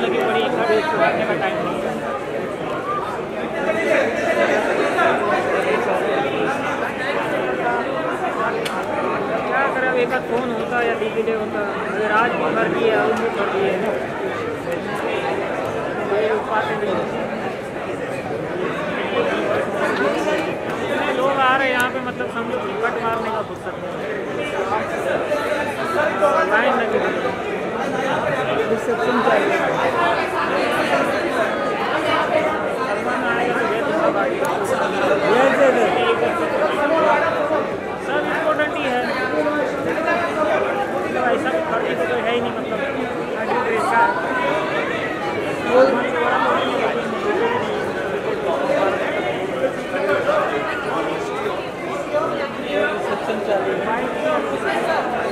करने की पड़ी, कभी सुधारने का टाइम नहीं है। क्या करें, अब एक आध फ़ोन होता या डीपीडे होता, अगर आज भी कर दिए और भी कर दिए पाते नहीं। इतने लोग आ रहे हैं यहाँ पे, मतलब समझो कट मारने का फुर्सत नहीं, लाइन लगी रिसेप्शन चाहिए। सब इम्पोर्टेंट ही है, ऐसा खर्चे तो कोई है ही नहीं, मतलब का रिसेप्शन चाहिए।